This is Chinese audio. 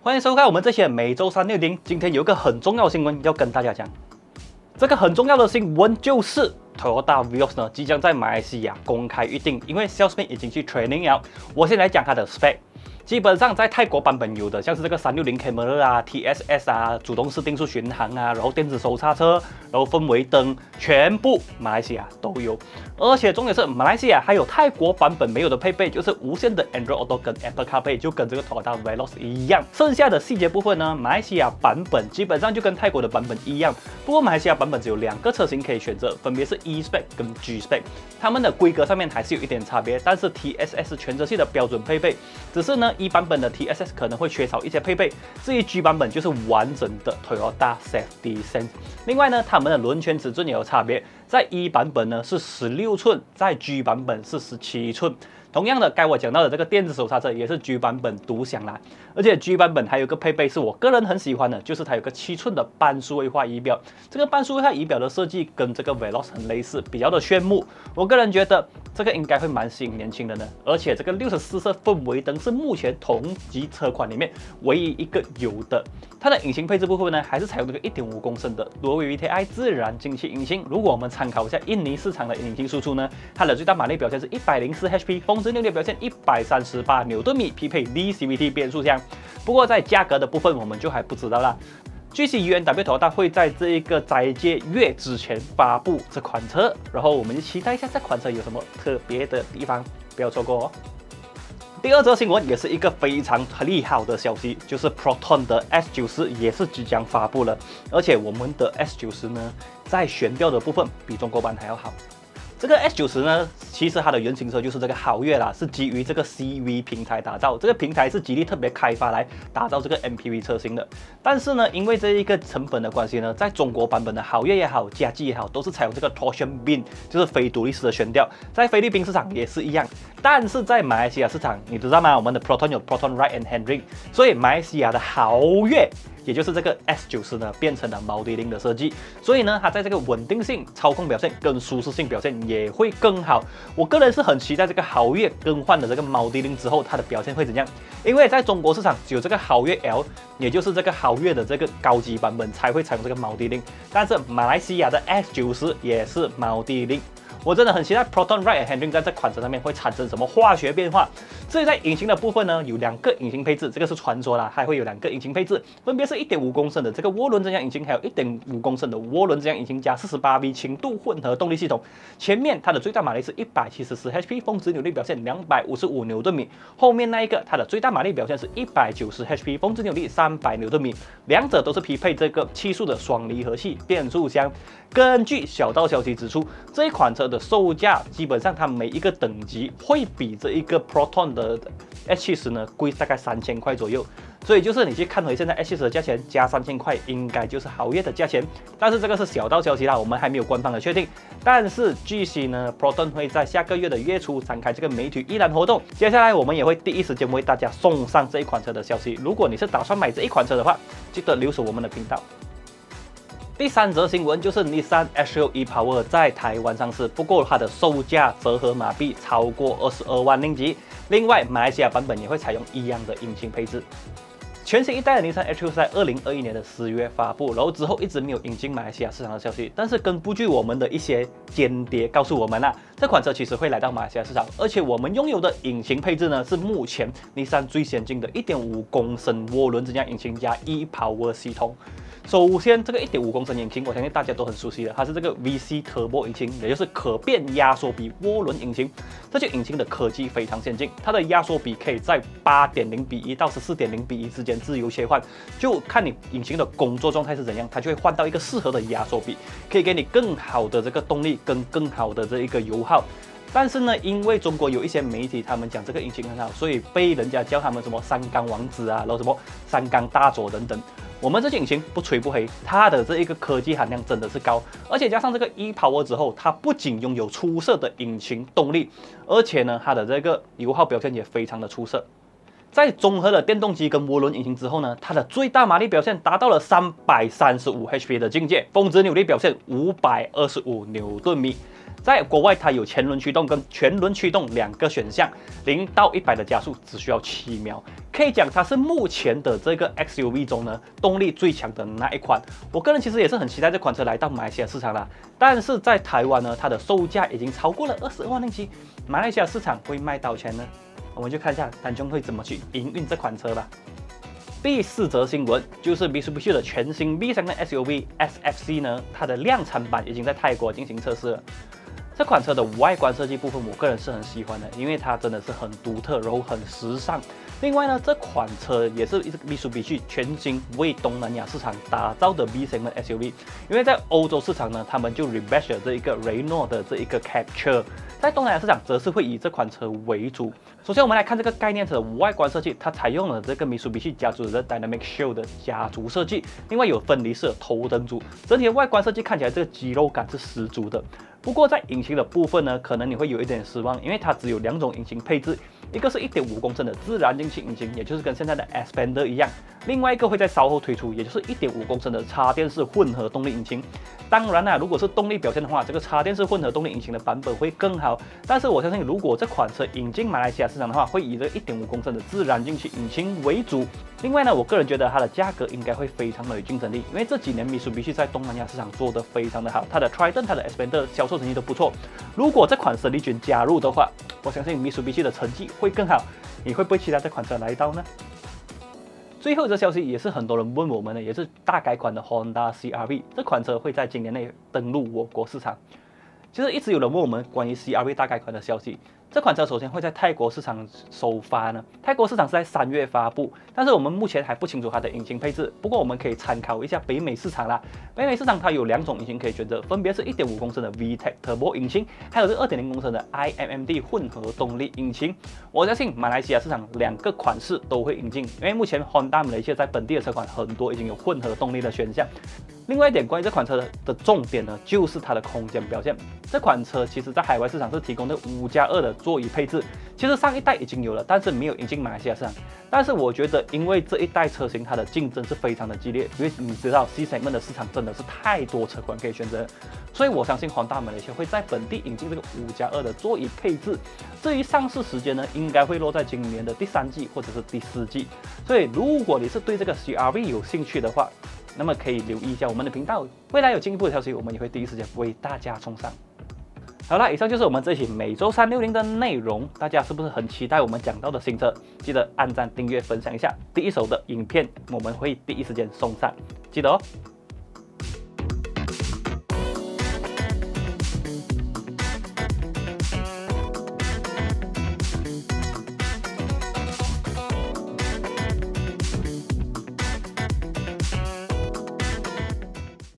欢迎收看我们这些每周360。今天有一个很重要的新闻要跟大家讲。这个很重要的新闻就是 Toyota Vios 呢即将在马来西亚公开预定，因为 salesman 已经去 training 了。我先来讲它的 spec。 基本上在泰国版本有的，像是这个360 camera 啊、TSS 啊、主动式定速巡航啊，然后电子手刹车，然后氛围灯，全部马来西亚都有。而且重点是，马来西亚还有泰国版本没有的配备，就是无线的 Android Auto 跟 Apple CarPlay， 就跟这个 Toyota Veloz 一样。剩下的细节部分呢，马来西亚版本基本上就跟泰国的版本一样，不过马来西亚版本只有2个车型可以选择，分别是 E spec 跟 G spec， 它们的规格上面还是有一点差别，但是 TSS 全车系的标准配备，只是呢 E 版本的 TSS 可能会缺少一些配备，至于 G 版本就是完整的 Toyota Safety Sense。另外呢，它们的轮圈尺寸也有差别，在 E 版本呢是16寸，在 G 版本是17寸。同样的，该我讲到的这个电子手刹车也是 G 版本独享啦，而且 G 版本还有一个配备是我个人很喜欢的，就是它有个7寸的半数位化仪表。这个半数位化仪表的设计跟这个 Veloz 很类似，比较的炫目。我个人觉得这个应该会蛮吸引年轻人的，而且这个64色氛围灯是目前同级车款里面唯一一个有的。它的引擎配置部分呢，还是采用这个1.5公升的罗威 VTI 自然进气引擎。如果我们参考一下印尼市场的引擎输出呢，它的最大马力表现是104 HP， 峰值扭力表现138牛顿米，匹配 DCVT 变速箱。不过在价格的部分，我们就还不知道啦。据悉 UNW Toyota 会在这一个斋戒月之前发布这款车，然后我们就期待一下这款车有什么特别的地方，不要错过哦。第二则新闻也是一个非常利好的消息，就是 Proton 的 S90也是即将发布了，而且我们的 S90呢，在悬吊的部分比中国版还要好。这个 S90呢，其实它的原型车就是这个豪越啦，是基于这个 CV 平台打造。这个平台是吉利特别开发来打造这个 MPV 车型的。但是呢，因为这一个成本的关系呢，在中国版本的豪越也好，嘉际也好，都是采用这个 torsion beam， 就是非独立式的悬吊。在菲律宾市场也是一样，但是在马来西亚市场，你知道吗？我们的 Proton 有 Proton Ride and Handling， 所以马来西亚的豪越，也就是这个 S90呢，变成了毛迪林的设计，所以呢，它在这个稳定性、操控表现跟舒适性表现也会更好。我个人是很期待这个豪越更换的这个毛迪林之后，它的表现会怎样？因为在中国市场只有这个豪越 L， 也就是这个豪越的这个高级版本才会采用这个毛迪林，但是马来西亚的 S90也是毛迪林。我真的很期待 Proton Ride and Handling 在这款车上面会产生什么化学变化。至于在引擎的部分呢，有2个引擎配置，这个是传说啦，还会有2个引擎配置，分别是1.5公升的这个涡轮增压引擎，还有1.5公升的涡轮增压引擎加 48V 轻度混合动力系统。前面它的最大马力是174 HP， 峰值扭力表现255牛顿米。后面那一个它的最大马力表现是190 HP， 峰值扭力300牛顿米。两者都是匹配这个7速的双离合器变速箱。根据小道消息指出，这一款车的售价基本上它每一个等级会比这一个 Proton 的 S70 呢贵大概3000块左右，所以就是你去看回现在 S70 的价钱加3000块，应该就是豪越的价钱。但是这个是小道消息啦，我们还没有官方的确定。但是据悉呢 ，Proton 会在下个月的月初展开这个媒体预览活动，接下来我们也会第一时间为大家送上这一款车的消息。如果你是打算买这一款车的话，记得留守我们的频道。第3则新闻就是 Nissan X-Trail e-Power 在台湾上市，不过它的售价折合马币超过22万令吉。另外，马来西亚版本也会采用一样的引擎配置。全新一代的 Nissan X-Trail 在2021年的10月发布，然后之后一直没有引进马来西亚市场的消息。但是根据我们的一些间谍告诉我们这款车其实会来到马来西亚市场，而且我们拥有的引擎配置呢是目前 Nissan 最先进的1.5公升涡轮增压引擎加 e-Power 系统。首先，这个1.5公升引擎，我相信大家都很熟悉的，它是这个 VC Turbo 引擎，也就是可变压缩比涡轮引擎。这些引擎的科技非常先进，它的压缩比可以在8.0:1到14.0:1之间自由切换，就看你引擎的工作状态是怎样，它就会换到一个适合的压缩比，可以给你更好的这个动力跟更好的这一个油耗。但是呢，因为中国有一些媒体他们讲这个引擎很好，所以被人家叫他们什么三缸王子啊，然后什么三缸大佐等等。我们这些引擎不吹不黑，它的这一个科技含量真的是高，而且加上这个 e-Power 之后，它不仅拥有出色的引擎动力，而且呢，它的这个油耗表现也非常的出色。在综合了电动机跟涡轮引擎之后呢，它的最大马力表现达到了335 HP 的境界，峰值扭力表现525牛顿米。 在国外它有前轮驱动跟全轮驱动2个选项，0到100的加速只需要7秒，可以讲它是目前的这个 XUV 中呢动力最强的那一款。我个人其实也是很期待这款车来到马来西亚市场啦，但是在台湾呢，它的售价已经超过了22万令吉，马来西亚市场会卖多少钱呢？我们就看一下丹中会怎么去营运这款车吧。第4则新闻就是 Mitsubishi 的全新 B segment SUV SFC 呢，它的量产版已经在泰国进行测试了。这款车的外观设计部分，我个人是很喜欢的，因为它真的是很独特，然后很时尚。另外呢，这款车也是Mitsubishi 全新为东南亚市场打造的 B segment SUV， 因为在欧洲市场呢，他们就 rebash 了这一个 Renault 的这一个 Capture， 在东南亚市场则是会以这款车为主。首先，我们来看这个概念车的外观设计，它采用了这个 Mitsubishi 家族的 Dynamic Shield 的家族设计，另外有分离式的头灯组，整体的外观设计看起来这个肌肉感是十足的。不过在引擎的部分呢，可能你会有一点失望，因为它只有2种引擎配置，一个是1.5公升的自然进气引擎，也就是跟现在的 Xpander 一样，另外一个会在稍后推出，也就是1.5公升的插电式混合动力引擎。当然啦，如果是动力表现的话，这个插电式混合动力引擎的版本会更好。但是我相信，如果这款车引进马来西亚市场的话，会以这1.5公升的自然进气引擎为主。另外呢，我个人觉得它的价格应该会非常的有竞争力，因为这几年 Mitsubishi 在东南亚市场做得非常的好，它的 Triton、它的 Xpander 销售成绩都不错。如果这款生力军加入的话，我相信 Mitsubishi 的成绩会更好。你会不会期待这款车来到呢？最后一则消息也是很多人问我们的，也是大改款的 Honda CR-V 这款车会在今年内登陆我国市场。其实一直有人问我们关于 CR-V 大改款的消息。这款车首先会在泰国市场首发呢，泰国市场是在3月发布，但是我们目前还不清楚它的引擎配置。不过我们可以参考一下北美市场啦。北美市场它有2种引擎可以选择，分别是1.5公升的 VTEC Turbo 引擎，还有是2.0公升的 iMMD 混合动力引擎。我相信马来西亚市场2个款式都会引进，因为目前 Honda 马来西亚在本地的车款很多已经有混合动力的选项。另外一点关于这款车的重点呢，就是它的空间表现。这款车其实在海外市场是提供的5+2的座椅配置，其实上一代已经有了，但是没有引进马来西亚市场。但是我觉得，因为这一代车型它的竞争是非常的激烈，因为你知道 C segment 的市场真的是太多车款可以选择，所以我相信Honda马来西亚会在本地引进这个5+2的座椅配置。至于上市时间呢，应该会落在今年的第3季或者是第4季。所以如果你是对这个 CR-V 有兴趣的话，那么可以留意一下我们的频道，未来有进一步的消息，我们也会第一时间为大家冲上。好了，以上就是我们这期每周360的内容，大家是不是很期待我们讲到的新车？记得按赞、订阅、分享一下，第一手的影片我们会第一时间送上，记得哦。